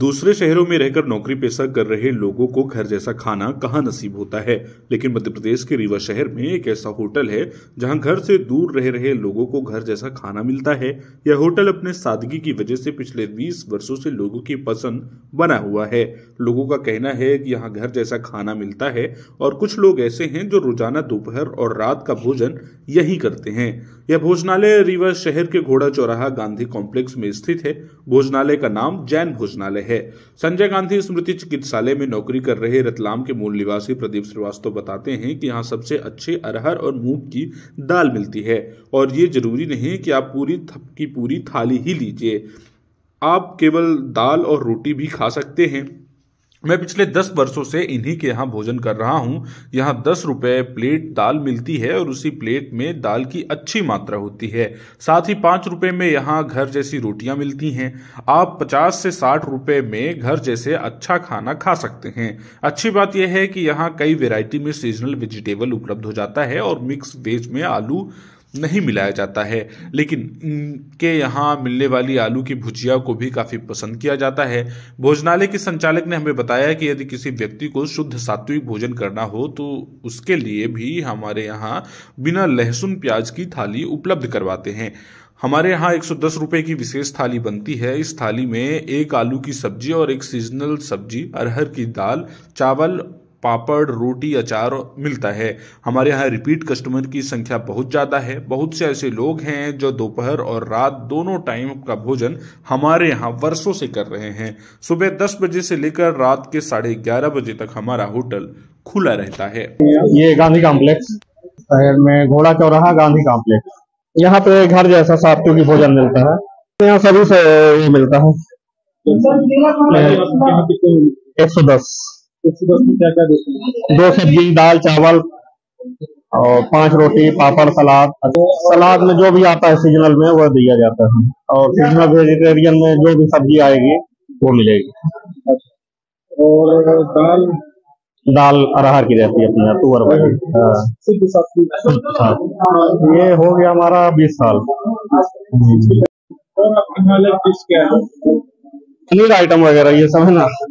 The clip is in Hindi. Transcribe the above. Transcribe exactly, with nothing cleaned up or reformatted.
दूसरे शहरों में रहकर नौकरी पेशा कर रहे लोगों को घर जैसा खाना कहाँ नसीब होता है, लेकिन मध्य प्रदेश के रीवा शहर में एक ऐसा होटल है जहां घर से दूर रह रहे लोगों को घर जैसा खाना मिलता है। यह होटल अपने सादगी की वजह से पिछले बीस वर्षों से लोगों की पसंद बना हुआ है। लोगों का कहना है कि यहाँ घर जैसा खाना मिलता है और कुछ लोग ऐसे हैं जो रोजाना दोपहर और रात का भोजन यही करते हैं। यह भोजनालय रीवा शहर के घोड़ा चौराहा गांधी कॉम्प्लेक्स में स्थित है। भोजनालय का नाम जैन भोजनालय है। संजय गांधी स्मृति चिकित्सालय में नौकरी कर रहे रतलाम के मूल निवासी प्रदीप श्रीवास्तव बताते हैं कि यहाँ सबसे अच्छे अरहर और मूंग की दाल मिलती है और ये जरूरी नहीं कि आप पूरी की पूरी थाली ही लीजिए, आप केवल दाल और रोटी भी खा सकते हैं। मैं पिछले दस वर्षों से इन्हीं के यहाँ भोजन कर रहा हूँ। यहाँ दस रुपए प्लेट दाल मिलती है और उसी प्लेट में दाल की अच्छी मात्रा होती है। साथ ही पाँच रुपए में यहाँ घर जैसी रोटियाँ मिलती हैं। आप पचास से साठ रुपए में घर जैसे अच्छा खाना खा सकते हैं। अच्छी बात यह है कि यहाँ कई वैरायटी में सीजनल वेजिटेबल उपलब्ध हो जाता है और मिक्स वेज में आलू नहीं मिलाया जाता है, लेकिन इनके यहाँ मिलने वाली आलू की भुजिया को भी काफी पसंद किया जाता है। भोजनालय के संचालक ने हमें बताया कि यदि किसी व्यक्ति को शुद्ध सात्विक भोजन करना हो तो उसके लिए भी हमारे यहाँ बिना लहसुन प्याज की थाली उपलब्ध करवाते हैं। हमारे यहाँ एक सौ दस रुपए की विशेष थाली बनती है। इस थाली में एक आलू की सब्जी और एक सीजनल सब्जी, अरहर की दाल, चावल, पापड़, रोटी, अचार मिलता है। हमारे यहाँ रिपीट कस्टमर की संख्या बहुत ज़्यादा है। बहुत से ऐसे लोग हैं जो दोपहर और रात दोनों टाइम का भोजन हमारे यहाँ वर्षों से कर रहे हैं। सुबह दस बजे से लेकर रात के साढ़े ग्यारह बजे तक हमारा होटल खुला रहता है। ये गांधी कॉम्प्लेक्स शहर में घोड़ा चौराहा गांधी कॉम्प्लेक्स, यहाँ पे घर जैसा सात्विक भोजन मिलता है। यहाँ सभी से ये मिलता है। एक सौ दस में क्या क्या देते हैं? दो सब्जी, दाल, चावल और पांच रोटी, पापड़, सलाद। सलाद में जो भी आता है सीजनल में वो दिया जाता है और सीजनल वेजिटेरियन में जो भी सब्जी आएगी वो मिलेगी। और दाल दाल अरहर की रहती है अपने तुअर वाली। ये हो गया हमारा बीस साल। और पनीर आइटम वगैरह ये सब है ना।